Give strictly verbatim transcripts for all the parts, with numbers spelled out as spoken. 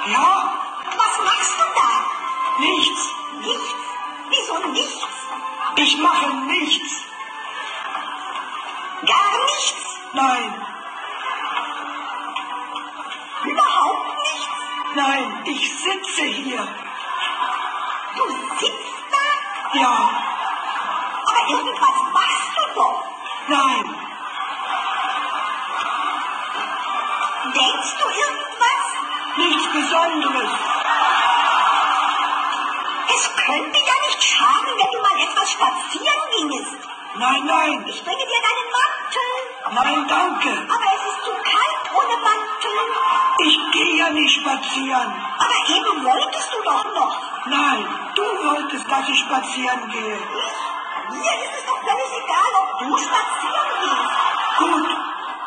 Ja? Was machst du da? Nichts. Nichts? Wieso nichts? Ich mache nichts. Gar nichts? Nein. Überhaupt nichts? Nein, ich sitze hier. Du sitzt da? Ja. Aber irgendwas machst du doch. Nein. Denkst du irgendwas? Nichts Besonderes. Es könnte ja nicht schaden, wenn du mal etwas spazieren gingest. Nein, nein. Ich bringe dir deinen Mantel. Nein, danke. Aber es ist zu kalt ohne Mantel. Ich gehe ja nicht spazieren. Aber eben wolltest du doch noch. Nein, du wolltest, dass ich spazieren gehe. Ich? Mir ist es doch völlig egal, ob du spazieren gehst. Gut.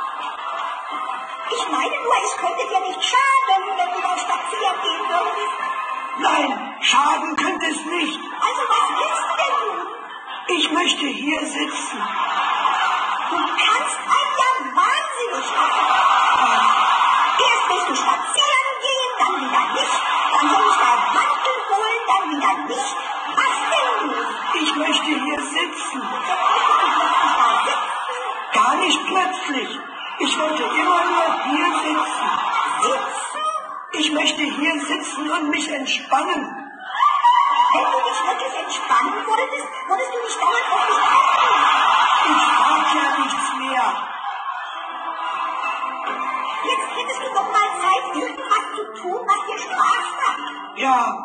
Ich meine nur, es könnte dir nicht schaden, wenn du mal spazieren gehen würdest. Nein, schaden könnte es nicht. Also was willst denn du? Ich möchte hier sitzen. Du kannst einen ja wahnsinnig machen. Erst willst du spazieren gehen, dann wieder nicht. Dann soll ich deinen Mantel holen, dann wieder nicht. Was denn du? Ich möchte hier sitzen. Plötzlich da sitzen. Gar nicht plötzlich. Ich wollte immer nur hier sitzen. Sitzen? Ich möchte hier sitzen und mich entspannen. Wenn du dich wirklich entspannen wolltest, würdest du nicht dauernd auf mich achten. Ich mag ja nichts mehr. Jetzt hättest du doch mal Zeit, irgendwas zu tun, was dir Spaß macht. Ja.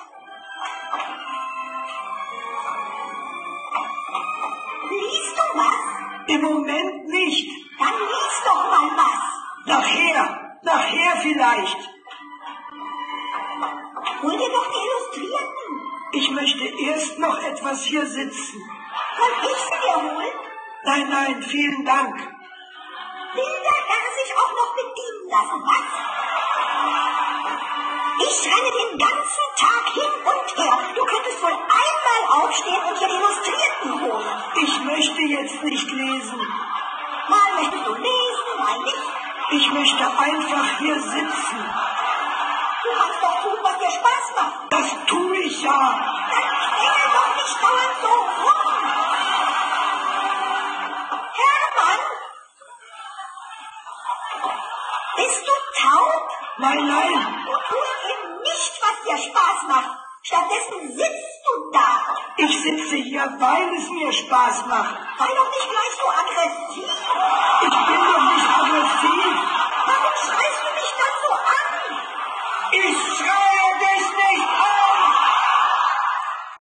Liest du was? Im Moment nicht. Dann lies doch mal was. Nachher. Nachher vielleicht. Hol dir doch die Illustrierten. Ich möchte erst noch etwas hier sitzen. Soll ich sie dir holen? Nein, nein, vielen Dank. Will der Herr sich auch noch bedienen lassen, was? Ich renne den ganzen Tag hin und her. Du könntest wohl einmal aufstehen und dir die Illustrierten holen. Ich möchte jetzt nicht lesen. Mal möchtest du lesen, mal nicht. Ich möchte einfach hier sitzen. Du kannst doch tun, was dir Spaß macht. Das tue ich ja. Dann quengel doch nicht dauernd so rum. Hermann! Bist du taub? Nein, nein. Du tust eben nicht, was dir Spaß macht. Stattdessen sitzt du da. Ich sitze hier, weil es mir Spaß macht. Sei doch nicht gleich so aggressiv. Ich bin doch nicht aggressiv. Warum schreist du mich dann so an? Ich